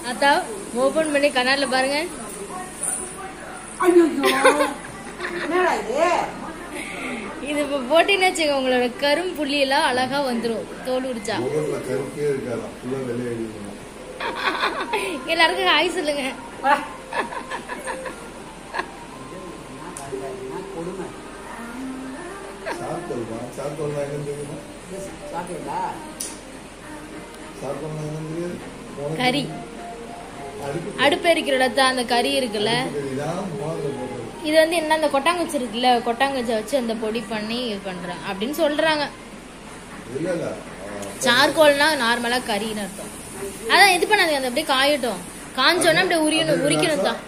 அத்தா ஓபன் பண்ணி கண்ணாடில பாருங்க. இது இப்ப போட்டீங்கன்னு வச்சுக்கோங்க, உங்களோட கரும் புள்ளி எல்லாம் அழகா வந்துடும். தோல் உரிச்சா எல்லாருக்கும் ஹாய் சொல்லுங்க. கறி அடுப்பு எரிக்கிறோட அந்த கறி இருக்குல்ல, இது வந்து என்ன அந்த கொட்டாங்குச்சி இருக்குல்ல, கொட்டாங்குச்சை வச்சு அந்த பொடி பண்ணி இது பண்றேன் அப்படின்னு சொல்றாங்க. சார்கோல்னா நார்மலா கறின்னு அர்த்தம். அதான் இது பண்ணாதீங்க, அந்த அப்படியே காயட்டும். காஞ்சோன்னா அப்படியே உரிக்கணும் தான்.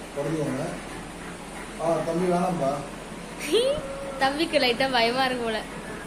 தம்பிக்கு லைட்டா பயமா இருக்கு போல.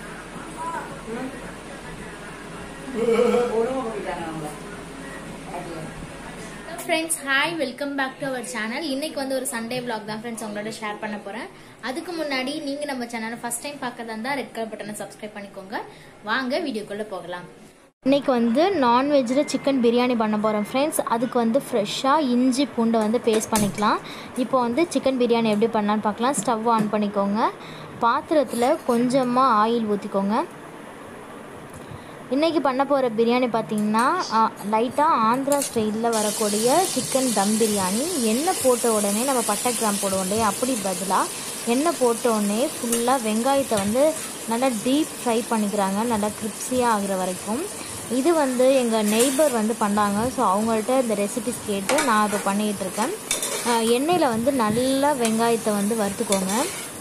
Friends hi, welcome back to our channel. இன்னைக்கு வந்து ஒரு சண்டே vlog தான் ஃப்ரெண்ட்ஸ் உங்களோட ஷேர் பண்ண போறேன். அதுக்கு முன்னாடி நீங்க நம்ம சேனலை ஃபர்ஸ்ட் டைம் பார்க்கறதா இருந்தா ரெட் கலர் பட்டனை சப்ஸ்கிரைப் பண்ணிக்கோங்க. வாங்க வீடியோக்குள்ள போகலாம். இன்னைக்கு வந்து நான்வெஜ்ஜில் சிக்கன் பிரியாணி பண்ண போகிறோம் ஃப்ரெண்ட்ஸ். அதுக்கு வந்து ஃப்ரெஷ்ஷாக இஞ்சி பூண்டை வந்து பேஸ்ட் பண்ணிக்கலாம். இப்போ வந்து சிக்கன் பிரியாணி எப்படி பண்ணலான்னு பார்க்கலாம். ஸ்டவ் ஆன் பண்ணிக்கோங்க. பாத்திரத்தில் கொஞ்சமாக ஆயில் ஊற்றிக்கோங்க. இன்றைக்கி பண்ண போகிற பிரியாணி பார்த்திங்கன்னா லைட்டாக ஆந்திரா ஸ்டைலில் வரக்கூடிய சிக்கன் தம் பிரியாணி. எண்ணெய் போட்ட உடனே நம்ம பட்டை கிராம் போடுவோம் இல்லையா, அப்படி பதிலாக எண்ணெய் போட்ட உடனே ஃபுல்லாக வெங்காயத்தை வந்து நல்லா டீப் ஃப்ரை பண்ணிக்கிறாங்க, நல்லா கிரிப்ஸியாக ஆகிற வரைக்கும். இது வந்து எங்கள் நெய்பர் வந்து பண்ணாங்க. ஸோ அவங்கள்ட்ட இந்த ரெசிபிஸ் கேட்டு நான் இப்போ பண்ணிகிட்ருக்கேன். எண்ணெயில் வந்து நல்லா வெங்காயத்தை வந்து வறுத்துக்கோங்க.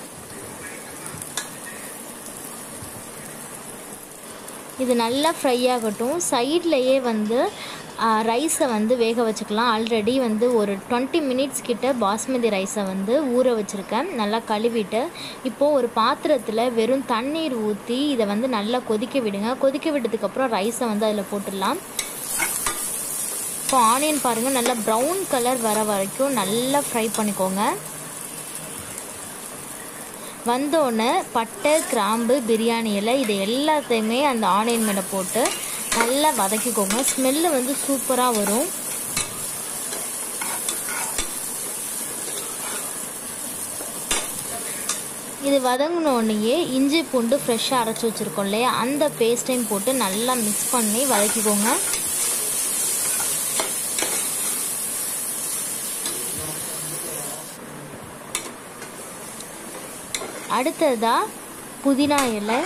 இது நல்லா ஃப்ரை ஆகட்டும். சைட்லேயே வந்து ரைஸை வந்து வேக வச்சுக்கலாம். ஆல்ரெடி வந்து ஒரு 20 மினிட்ஸ் கிட்ட பாஸ்மதி ரைஸை வந்து ஊற வச்சுருக்கேன். நல்லா கழுவிட்டு இப்போது ஒரு பாத்திரத்தில் வெறும் தண்ணீர் ஊற்றி இதை வந்து நல்லா கொதிக்க விடுங்க. கொதிக்க விட்டதுக்கப்புறம் ரைஸை வந்து அதில் போட்டுடலாம். இப்போ ஆனியன் பாருங்கள், நல்லா ப்ரௌன் கலர் வர வரைக்கும் நல்லா ஃப்ரை பண்ணிக்கோங்க. வந்தோடனே பட்டை கிராம்பு பிரியாணி இலை இது எல்லாத்தையுமே அந்த ஆனியன் மேலே போட்டு நல்லா வதக்கிக்கோங்க. ஸ்மெல்லு வந்து சூப்பராக வரும். இது வதங்கினோடனேயே இஞ்சி பூண்டு ஃப்ரெஷ்ஷாக அரைச்சி வச்சுருக்கோம் இல்லையா, அந்த பேஸ்ட்டையும் போட்டு நல்லா மிக்ஸ் பண்ணி வதக்கிக்கோங்க. அடுத்ததாக புதினா இலை,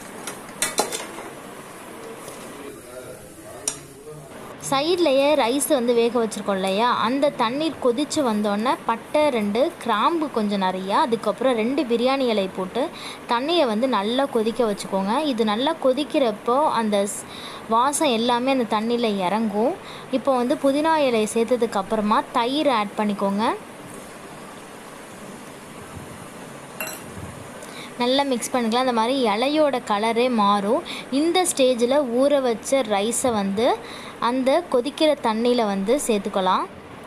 சைட்லேயே ரைஸ் வந்து வேக வச்சுருக்கோம் இல்லையா, அந்த தண்ணீர் கொதித்து வந்தோடனே பட்டை 2 கிராம்பு கொஞ்சம் நிறையா, அதுக்கப்புறம் 2 பிரியாணி இலை போட்டு தண்ணியை வந்து நல்லா கொதிக்க வச்சுக்கோங்க. இது நல்லா கொதிக்கிறப்போ அந்த வாசம் எல்லாமே அந்த தண்ணியில் இறங்கும். இப்போ வந்து புதினா இலையை சேர்த்ததுக்கப்புறமா தயிர் ஆட் பண்ணிக்கோங்க. நல்லா மிக்ஸ் பண்ணிக்கலாம். அந்த மாதிரி இலையோட கலரே மாறும். இந்த ஸ்டேஜில் ஊற வச்ச ரைஸை வந்து அந்த கொதிக்கிற தண்ணியில் வந்து சேர்த்துக்கலாம்.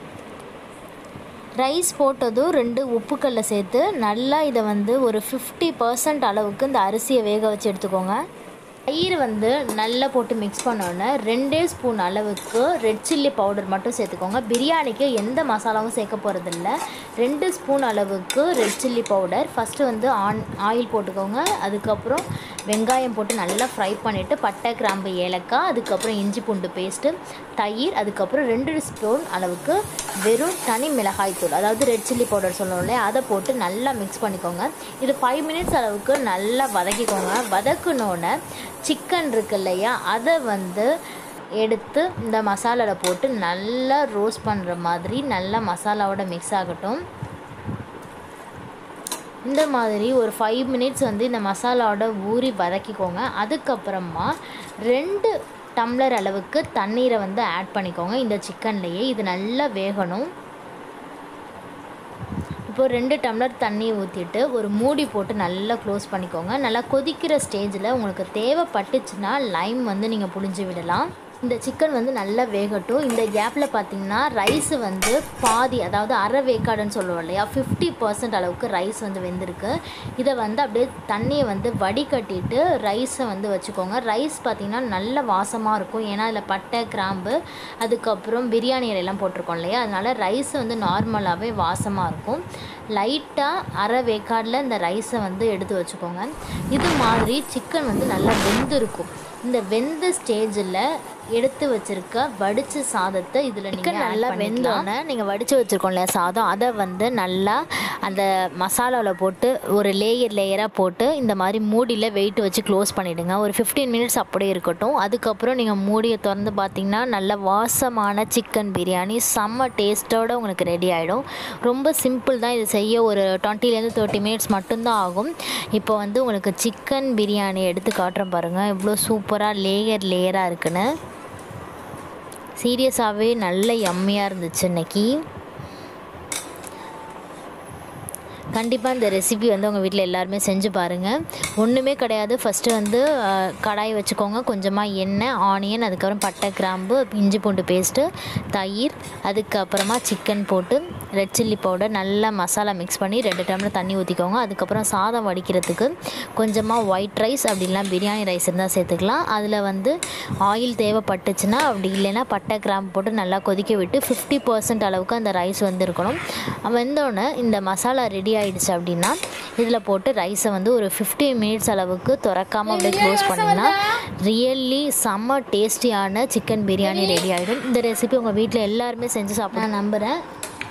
ரைஸ் போட்டதும் 2 உப்புக்கல்லை சேர்த்து நல்லா இதை வந்து ஒரு 50% அளவுக்கு இந்த அரிசியை வேக வச்சு எடுத்துக்கோங்க. தயிர் வந்து நல்லா போட்டு மிக்ஸ் பண்ணோன்னே 2 ஸ்பூன் அளவுக்கு ரெட் சில்லி பவுடர் மட்டும் சேர்த்துக்கோங்க. பிரியாணிக்கு எந்த மசாலாவும் சேர்க்க போகிறதில்ல. 2 ஸ்பூன் அளவுக்கு ரெட் சில்லி பவுடர். ஃபஸ்ட்டு வந்து ஆயில் போட்டுக்கோங்க. அதுக்கப்புறம் வெங்காயம் போட்டு நல்லா ஃப்ரை பண்ணிவிட்டு பட்டை கிராம்பு ஏலக்காய், அதுக்கப்புறம் இஞ்சி பூண்டு பேஸ்ட்டு, தயிர், அதுக்கப்புறம் 2 ஸ்பூன் அளவுக்கு வெறும் தனி மிளகாய் தூள், அதாவது ரெட் சில்லி பவுடர் சொல்லணும் இல்லையா, அதை போட்டு நல்லா மிக்ஸ் பண்ணிக்கோங்க. இது 5 மினிட்ஸ் அளவுக்கு நல்லா வதக்கிக்கோங்க. வதக்குனோன்னே சிக்கன் இருக்கு இல்லையா, அதை வந்து எடுத்து இந்த மசாலாவில் போட்டு நல்லா ரோஸ்ட் பண்ணுற மாதிரி நல்லா மசாலாவோட மிக்ஸ் ஆகட்டும். இந்த மாதிரி ஒரு 5 மினிட்ஸ் வந்து இந்த மசாலாவோட ஊறி வதக்கிக்கோங்க. அதுக்கப்புறமா 2 டம்ளர் அளவுக்கு தண்ணீரை வந்து ஆட் பண்ணிக்கோங்க இந்த சிக்கன்லேயே. இது நல்லா வேகணும். இப்போது 2 டம்ளர் தண்ணி ஊற்றிட்டு ஒரு மூடி போட்டு நல்லா க்ளோஸ் பண்ணிக்கோங்க. நல்லா கொதிக்கிற ஸ்டேஜில் உங்களுக்கு தேவைப்பட்டுச்சுன்னா லைம் வந்து நீங்கள் புழிஞ்சு விடலாம். இந்த சிக்கன் வந்து நல்லா வேகட்டும். இந்த கேப்பில் பார்த்திங்கன்னா ரைஸு வந்து பாதி, அதாவது அரை வேக்காடுன்னு சொல்லுவோம் இல்லையா, 50% அளவுக்கு ரைஸ் வந்து வெந்திருக்கு. இதை வந்து அப்படியே தண்ணியை வந்து வடிகட்டிட்டு ரைஸை வந்து வச்சுக்கோங்க. ரைஸ் பார்த்திங்கன்னா நல்ல வாசமாக இருக்கும். ஏன்னா அதில் பட்டை, கிராம்பு, அதுக்கப்புறம் பிரியாணி இலையெல்லாம் போட்டிருக்கோம் இல்லையா, அதனால் ரைஸ் வந்து நார்மலாகவே வாசமாக இருக்கும். லைட்டாக அரை வேக்காடில் இந்த ரைஸை வந்து எடுத்து வச்சுக்கோங்க. இது மாதிரி சிக்கன் வந்து நல்லா வெந்திருக்கும். இந்த வெந்த ஸ்டேஜில் எடுத்து வச்சுருக்க வடித்த சாதத்தை இதில் நீங்கள் நல்லா வெந்தோடனே நீங்கள் வடித்து வச்சுருக்கோம் இல்லையா சாதம், அதை வந்து நல்லா அந்த மசாலாவில் போட்டு ஒரு லேயராக போட்டு இந்த மாதிரி மூடியில் வெயிட் வச்சு க்ளோஸ் பண்ணிவிடுங்க. ஒரு 15 மினிட்ஸ் அப்படியே இருக்கட்டும். அதுக்கப்புறம் நீங்கள் மூடியை திறந்து பார்த்திங்கன்னா நல்ல வாசமான சிக்கன் பிரியாணி செம்ம டேஸ்ட்டோடு உங்களுக்கு ரெடி ஆகிடும். ரொம்ப சிம்பிள் தான் இது செய்ய. ஒரு 20 to 30 மினிட்ஸ் மட்டும்தான் ஆகும். இப்போ வந்து உங்களுக்கு சிக்கன் பிரியாணி எடுத்து காட்டுறேன் பாருங்கள், இவ்வளோ சூப்பராக லேயராக இருக்குன்னு. சீரியஸாகவே நல்ல யம்மியாக இருந்துச்சு இன்றைக்கி. கண்டிப்பாக இந்த ரெசிபி வந்து உங்கள் வீட்டில் எல்லாருமே செஞ்சு பாருங்கள். ஒன்றுமே கிடையாது. ஃபஸ்ட்டு வந்து கடாய் வச்சுக்கோங்க, கொஞ்சமாக எண்ணெய், ஆனியன், அதுக்கப்புறம் பட்டை, கிராம்பு, இஞ்சி பூண்டு பேஸ்ட்டு, தயிர், அதுக்கப்புறமா சிக்கன் போட்டு ரெட் சில்லி பவுடர், நல்லா மசாலா மிக்ஸ் பண்ணி 2 டம்ளர் தண்ணி ஊற்றிக்கோங்க. அதுக்கப்புறம் சாதம் வடிக்கிறதுக்கு கொஞ்சமாக ஒயிட் ரைஸ், அப்படி இல்லைனா பிரியாணி ரைஸ் இருந்தால் சேர்த்துக்கலாம். அதில் வந்து ஆயில் தேவைப்பட்டுச்சுன்னா, அப்படி இல்லைன்னா பட்டை, கிராம்பு போட்டு நல்லா கொதிக்க விட்டு 50% அளவுக்கு அந்த ரைஸ் வந்து இருக்கணும். வெந்தோடனே இந்த மசாலா ரெடி ஆயிடுச்சு அப்படின்னா இதில் போட்டு ரைஸை வந்து ஒரு 15 மினிட்ஸ் அளவுக்கு திறக்காமல் அப்படியே க்ளோஸ் பண்ணிங்கன்னா ரியல்லி செம்ம டேஸ்டியான சிக்கன் பிரியாணி ரெடி ஆகிடும். இந்த ரெசிபி உங்கள் வீட்டில் எல்லாருமே செஞ்சு சாப்பிட நான் நம்புகிறேன்.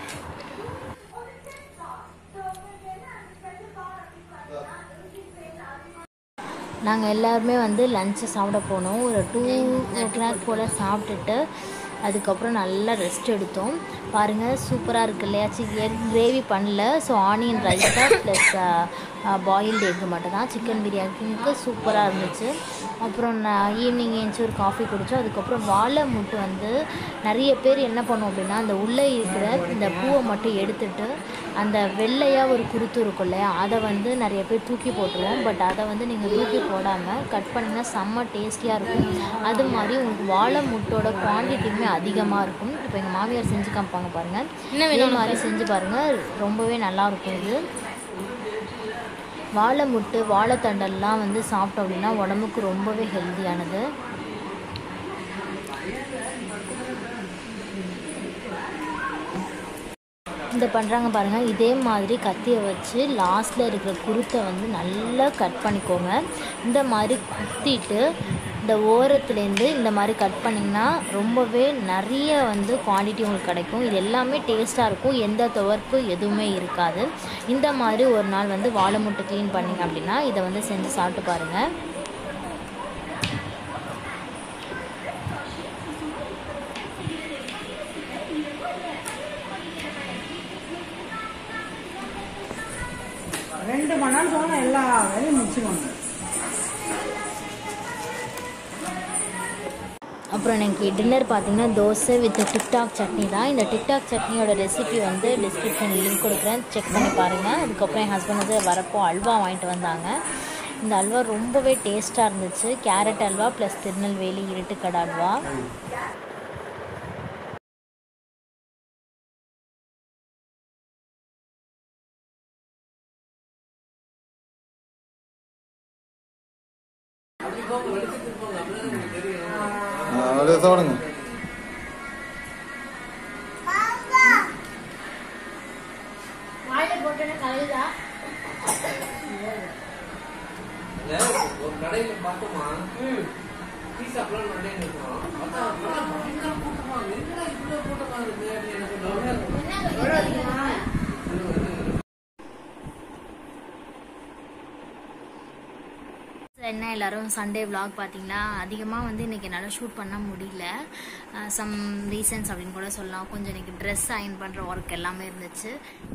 நாங்கள் எல்லாருமே வந்து லஞ்சு சாப்பிட போனோம். ஒரு 2 o'clock போல் சாப்பிட்டுட்டு அதுக்கப்புறம் நல்லா ரெஸ்ட் எடுத்தோம். பாருங்கள் சூப்பராக இருக்குது இல்லையா. எக் கிரேவி பண்ணல, ஸோ ஆனியன் ரைஸ் தான் ப்ளஸ் பாயில்டு எக்கு மட்டும் தான். சிக்கன் பிரியாணிக்கு சூப்பராக இருந்துச்சு. அப்புறம் நான் ஈவினிங் ஏஞ்சி ஒரு காஃபி குடித்தோம். அதுக்கப்புறம் வாழை முட்டு வந்து நிறைய பேர் என்ன பண்ணுவோம் அப்படின்னா, அந்த உள்ளே இருக்கிற இந்த பூவை மட்டும் எடுத்துட்டு அந்த வெள்ளையாக ஒரு குருத்து இருக்கும் இல்லையா, அதை வந்து நிறைய பேர் தூக்கி போட்டுருவோம். பட் அதை வந்து நீங்கள் தூக்கி போடாமல் கட் பண்ணிங்கன்னா செம்ம டேஸ்டியாக இருக்கும். அது மாதிரி உங்களுக்கு வாழை முட்டோட குவான்டிட்டியுமே அதிகமாக இருக்கும். இப்போ எங்கள் மாமியார் செஞ்சு காமிப்பாங்க பாருங்கள், இதே மாதிரி செஞ்சு பாருங்கள், ரொம்பவே நல்லாயிருக்கும். இது வாழை முட்டு, வாழைத்தண்டெல்லாம் வந்து சாப்பிட்டோம் அப்படின்னா உடம்புக்கு ரொம்பவே ஹெல்த்தியானது. இந்த பண்ணுறாங்க பாருங்கள், இதே மாதிரி கத்தியை வச்சு லாஸ்ட்டில் இருக்கிற குருத்தை வந்து நல்லா கட் பண்ணிக்கோங்க. இந்த மாதிரி குத்திட்டு இந்த ஓரத்துலேருந்து இந்த மாதிரி கட் பண்ணிங்கன்னா ரொம்பவே நிறைய வந்து குவான்டிட்டி உங்களுக்கு கிடைக்கும். இது எல்லாமே டேஸ்ட்டாக இருக்கும், எந்த துவர்ப்பு எதுவுமே இருக்காது. இந்த மாதிரி ஒரு நாள் வந்து வாழை முட்டை க்ளீன் பண்ணிங்க அப்படின்னா இதை வந்து செஞ்சு சாப்பிட்டு பாருங்கள். ரெண்டு மணி நேரம் போனால் எல்லா வேலையும் முடிச்சுடுவாங்க. அப்புறம் எனக்கு டின்னர் பார்த்திங்கன்னா தோசை வித் டிக்டாக் சட்னி தான். இந்த டிக்டாக் சட்னியோட ரெசிபி வந்து டிஸ்கிரிப்ஷனில் லிங்க் கொடுக்குறேன், செக் பண்ணி பாருங்கள். அதுக்கப்புறம் என் ஹஸ்பண்ட் வந்து வரப்போ அல்வா வாங்கிட்டு வந்தாங்க. இந்த அல்வா ரொம்பவே டேஸ்ட்டாக இருந்துச்சு. Carrot halwa plus Tirunelveli Iruttukadai halwa. சாப்பிடுங்க. கடையில பார்த்தோமா பீஸா பிளான் பண்ணி என்ன எல்லோரும் சண்டே vlog பார்த்தீங்களா. அதிகமாக வந்து இன்றைக்கி என்னால் ஷூட் பண்ண முடியல. சம் ரீசன்ஸ் அப்படின்னு கூட சொல்லலாம். கொஞ்சம் இன்றைக்கி ட்ரெஸ் அயன் பண்ணுற ஒர்க் எல்லாமே இருந்துச்சு.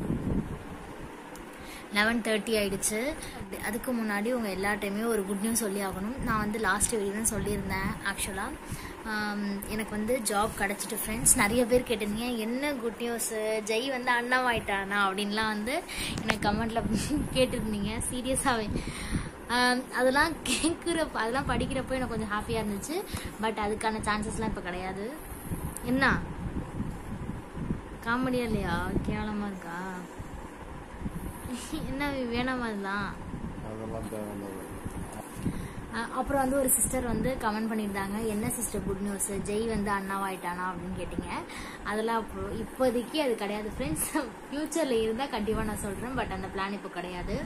11:30 ஆகிடுச்சு. அதுக்கு முன்னாடி உங்கள் எல்லா டைமே ஒரு குட் நியூஸ் சொல்லி ஆகணும். நான் வந்து லாஸ்ட் வீடியோன்னு சொல்லியிருந்தேன். ஆக்சுவலாக எனக்கு வந்து ஜாப் கிடச்சிட்டு ஃப்ரெண்ட்ஸ். நிறைய பேர் கேட்டிருந்தீங்க என்ன குட் நியூஸு, ஜெய் வந்து அண்ணாவாயிட்டானா அப்படின்லாம் வந்து எனக்கு கமெண்ட்டில் கேட்டிருந்தீங்க. சீரியஸாகவே அதெல்லாம் கேட்குறப்ப அதெல்லாம் படிக்கிறப்போ எனக்கு கொஞ்சம் ஹாப்பியாக இருந்துச்சு. பட் அதுக்கான சான்சஸ்லாம் இப்போ கிடையாது. என்ன காமெடியா இல்லையா? கேவலமாக இருக்கா? என்ன வேணாமா அதெல்லாம்? அதெல்லாம் தேவையில்லை. அப்புறம் வந்து ஒரு சிஸ்டர் வந்து கமெண்ட் பண்ணியிருந்தாங்க, என்ன சிஸ்டர் குட் நியூஸ், ஜெய் வந்து அண்ணாவாயிட்டானா அப்படின்னு கேட்டிங்க. அதெல்லாம் இப்போதைக்கு அது கிடையாது ஃப்ரெண்ட்ஸ். ஃபியூச்சரில் இருந்தால் கண்டிப்பாக நான் சொல்கிறேன். பட் அந்த பிளான் இப்போ கிடையாது.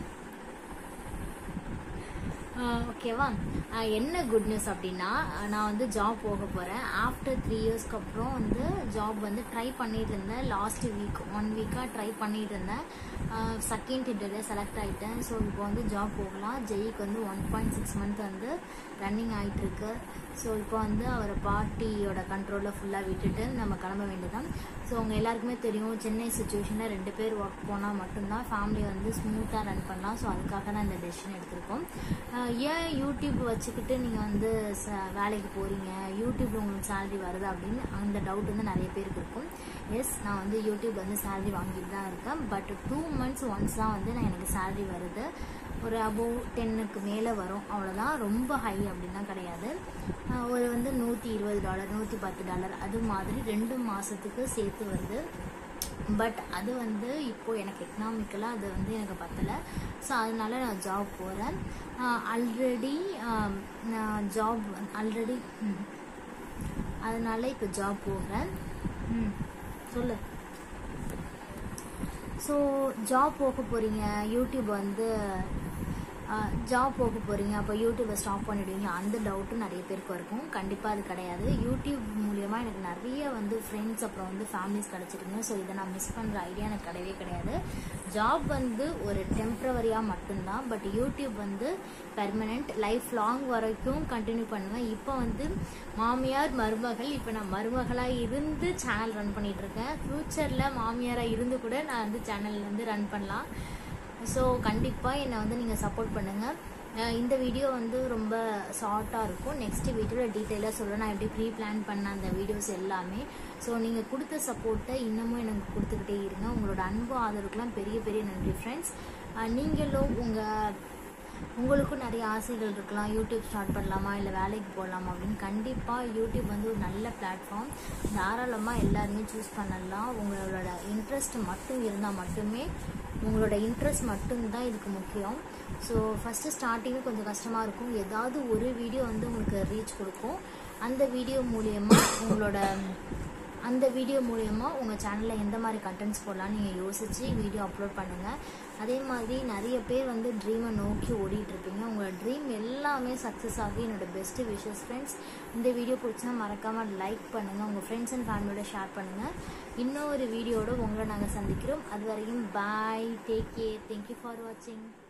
ஓகேவா? என்ன குட் நியூஸ் அப்படின்னா, நான் வந்து ஜாப் போக போகிறேன். ஆஃப்டர் 3 இயர்ஸ்க்கு அப்புறம் வந்து ஜாப் வந்து ட்ரை பண்ணிட்டு இருந்தேன். லாஸ்ட் வீக் 1 வீக்காக ட்ரை பண்ணிட்டு இருந்தேன். செகண்ட் இன்டர்வியூ செலக்ட் ஆகிட்டேன். ஸோ இப்போ வந்து ஜாப் போகலாம். ஜெய்க்கு வந்து 1.6 மந்த் வந்து ரன்னிங் ஆகிட்டுருக்கு. ஸோ இப்போ வந்து அவரை பாட்டியோட கண்ட்ரோலில் ஃபுல்லாக விட்டுட்டு நம்ம கிளம்ப வேண்டியதான். ஸோ அவங்க எல்லாருக்குமே தெரியும், சென்னை சுச்சுவேஷனில் 2 பேர் ஒர்க் போனால் மட்டும்தான் ஃபேமிலி வந்து ஸ்மூத்தாக ரன் பண்ணலாம். ஸோ அதுக்காக தான் இந்த டெசிஷன் எடுத்திருக்கோம். ஏன் யூடியூப் வச்சுக்கிட்டு நீங்கள் வந்து வேலைக்கு போகிறீங்க, யூடியூப்பில் உங்களுக்கு சேலரி வருது அப்படின்னு அந்த டவுட் வந்து நிறைய பேருக்கு இருக்கும். எஸ், நான் வந்து யூடியூப் வந்து சேலரி வாங்கிட்டு தான் இருக்கேன். பட் 2 months ஒன்ஸ் தான் வந்து எனக்கு சேலரி வருது. ஒரு அபோவ் 10க்கு மேலே வரும், அவ்வளோதான். ரொம்ப ஹை அப்படின்னா கிடையாது. ஒரு வந்து $120 $110 அது மாதிரி 2 மாதத்துக்கு சேர்த்து வருது. பட் அது வந்து இப்போது எனக்கு எக்கனாமிக்கலாக அது வந்து எனக்கு பத்தலை. ஸோ அதனால நான் ஜாப் போகிறேன். அதனால இப்போ ஜாப் போகிறேன். சொல்லு. ஸோ ஜாப் போக போகிறீங்க, யூடியூப் வந்து ஜாப் போக போகிறீங்க, அப்போ யூடியூப்பை ஸ்டாப் பண்ணிடுவீங்க, அந்த டவுட்டும் நிறைய பேருக்கு இருக்கும். கண்டிப்பாக அது கிடையாது. யூடியூப் மூலியமாக எனக்கு நிறைய வந்து ஃப்ரெண்ட்ஸ் அப்புறம் வந்து ஃபேமிலிஸ் கிடச்சிருக்குங்க. ஸோ இதை நான் மிஸ் பண்ணுற ஐடியா எனக்கு கிடையவே கிடையாது. ஜாப் வந்து ஒரு டெம்ப்ரவரியாக மட்டும்தான். பட் யூடியூப் வந்து பெர்மனெண்ட், லைஃப் லாங் வரைக்கும் கண்டினியூ பண்ணுவேன். இப்போ வந்து மாமியார் மருமகள், இப்போ நான் மருமகளாக இருந்து சேனல் ரன் பண்ணிகிட்ருக்கேன். ஃப்யூச்சரில் மாமியாராக இருந்து கூட நான் வந்து சேனல் வந்து ரன் பண்ணலாம். ஸோ கண்டிப்பாக என்னை வந்து நீங்கள் சப்போர்ட் பண்ணுங்கள். இந்த வீடியோ வந்து ரொம்ப ஷார்ட்டாக இருக்கும். நெக்ஸ்ட் வீடியோவில் டீட்டெயிலாக சொல்கிறேன், நான் எப்படி ப்ரீ பிளான் பண்ண அந்த வீடியோஸ் எல்லாமே. ஸோ நீங்கள் கொடுத்த சப்போர்ட்டை இன்னமும் எனக்கு கொடுத்துக்கிட்டே இருங்க. உங்களோட அன்பு ஆதரவுக்குலாம் பெரிய பெரிய நன்றி ஃப்ரெண்ட்ஸ். நீங்களும் உங்களுக்கும் நிறைய ஆசைகள் இருக்கலாம், யூடியூப் ஸ்டார்ட் பண்ணலாமா இல்லை வேலைக்கு போகலாமா அப்படின்னு. கண்டிப்பாக யூடியூப் வந்து ஒரு நல்ல பிளாட்ஃபார்ம், தாராளமாக எல்லாருமே சூஸ் பண்ணலாம். உங்களோட இன்ட்ரெஸ்ட் மட்டும் இருந்தால் மட்டுமே, உங்களோட இன்ட்ரெஸ்ட் மட்டும்தான் இதுக்கு முக்கியம். ஸோ ஃபஸ்ட்டு ஸ்டார்டிங்கு கொஞ்சம் கஷ்டமாக இருக்கும். ஏதாவது ஒரு வீடியோ வந்து உங்களுக்கு ரீச் கொடுக்கும். அந்த வீடியோ மூலயமா உங்கள் சேனலில் எந்த மாதிரி கண்டென்ட்ஸ் போடலான்னு நீங்கள் யோசித்து வீடியோ அப்லோட் பண்ணுங்கள். அதே மாதிரி நிறைய பேர் வந்து ட்ரீமை நோக்கி ஓடிட்டுருப்பீங்க. உங்களோட ட்ரீம் எல்லாமே சக்ஸஸ் ஆகி என்னோடய பெஸ்ட்டு விஷஸ் ஃப்ரெண்ட்ஸ். இந்த வீடியோ பிடிச்சா மறக்காமல் லைக் பண்ணுங்கள், உங்கள் ஃப்ரெண்ட்ஸ் அண்ட் ஃபேமிலியோட ஷேர் பண்ணுங்கள். இன்னொரு வீடியோட உங்களை நாங்கள் சந்திக்கிறோம். அது வரைக்கும் bye, take care, thank you for வாட்சிங்.